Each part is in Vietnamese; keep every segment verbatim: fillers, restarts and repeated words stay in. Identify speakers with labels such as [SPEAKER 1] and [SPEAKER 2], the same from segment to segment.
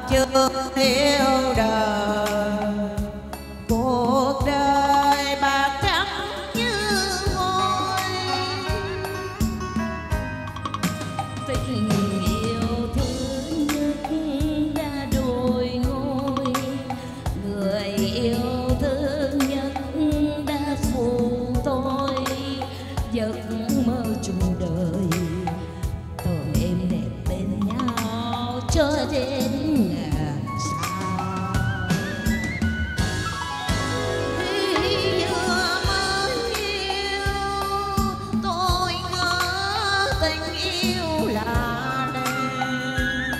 [SPEAKER 1] chưa yêu đời, cuộc đời bạc trắng như vôi.
[SPEAKER 2] Tình yêu thứ nhất đã đổi ngôi, người yêu thứ nhất đã phụ tôi giấc mơ chung đời, tưởng em đẹp bên nhau cho đến ngàn sao.
[SPEAKER 1] Khi vừa mới yêu tôi ngỡ tình yêu là đêm,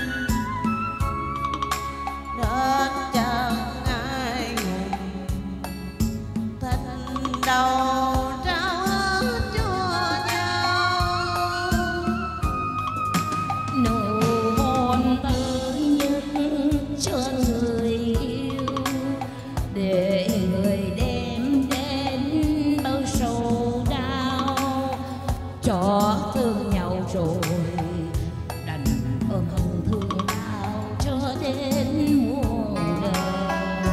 [SPEAKER 1] nên chẳng ai ngùng tình đầu trao hết cho nhau.
[SPEAKER 2] Nụ hôn thứ nhất cho người yêu, để người đem đến bao sầu đau, cho thương nhau rồi đành ôm hận thương đau cho đến muôn đời.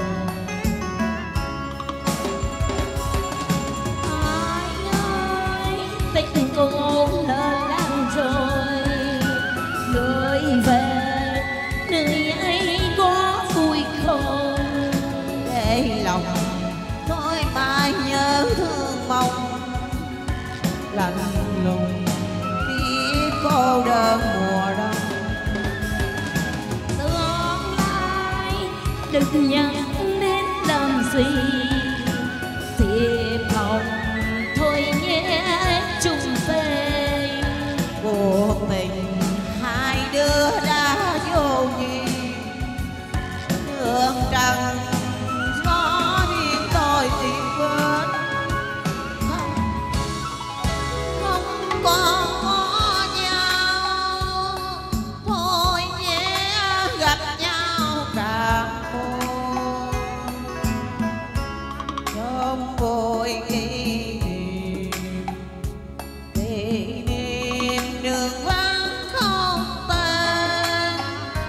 [SPEAKER 2] Ai ơi, tình cô lỡ làng rồi, người về nơi ấy có vui không?
[SPEAKER 1] Để lòng tôi mãi nhớ thương mong, lạnh lùng khi cô đơn mùa đông.
[SPEAKER 2] Tương lai đừng nhắc đến làm gì, thiệp hồng thôi nhé chung về.
[SPEAKER 1] Cuộc tình hai đứa đã vô duyên, đường trần gió điên tôi tìm quên. Không, không còn có nhau, thôi nhé gặp nhau càng buồn. Trong vui kỷ niệm, kỷ niệm đường vắng không tên.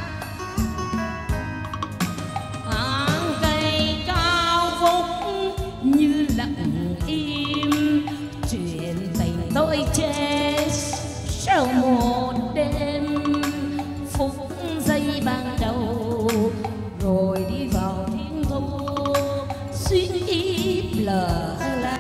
[SPEAKER 2] Hàng cây cao vút như lặng im, chuyện tình tôi chết sau một đêm. Phút giây ban đầu rồi đi vào thiên thu, xuyên ít lờ la.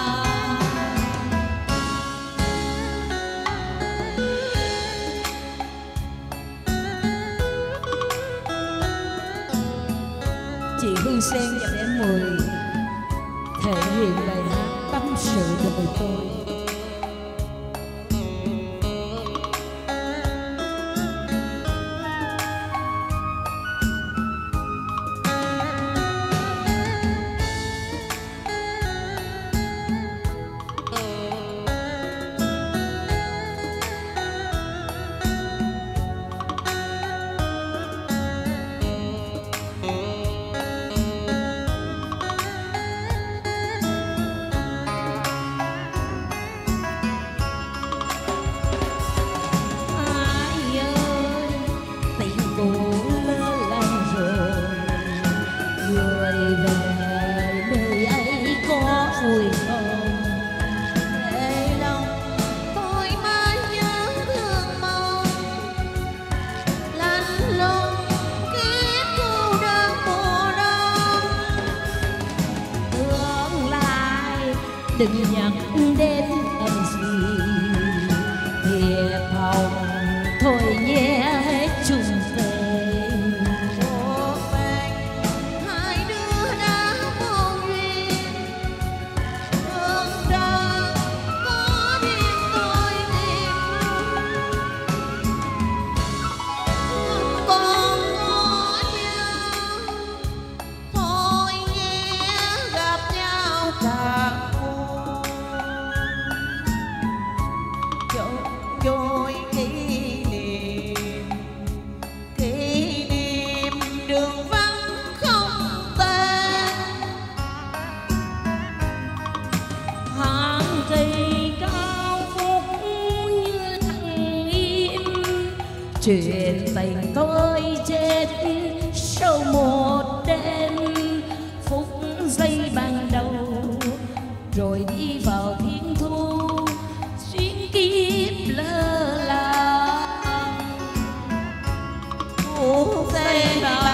[SPEAKER 2] Chị Hương Sen và em Mười thể hiện bài hát tâm sự đời tôi. Ai ơi, tình cô lỡ làng rồi, người về nơi ấy có vui không?
[SPEAKER 1] Để lòng tôi mãi nhớ thương mong, lạnh lùng kiếp cô đơn mùa đông.
[SPEAKER 2] Tương lai đừng nhắc đến em gì, thiệp hồng thôi nhé hết chung về.
[SPEAKER 1] Cuộc tình hai đứa đã vô duyên, đường trần có duyên tôi tìm. Không còn có nhau, thôi nhé gặp nhau càng buồn.
[SPEAKER 2] chuyện tình tôi chết sau một đêm, phút giây ban đầu rồi đi vào thiên thu, xuyên kiếp lơ là. Phút giây ban